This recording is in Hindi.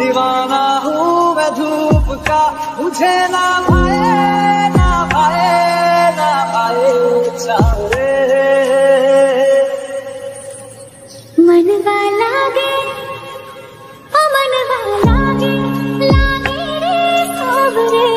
दीवाना हूँ मैं धूप का, मुझे ना भाए ना भाए ना भाए चाहे। मन वाला गे मन वाला गे लागे रे सोबरे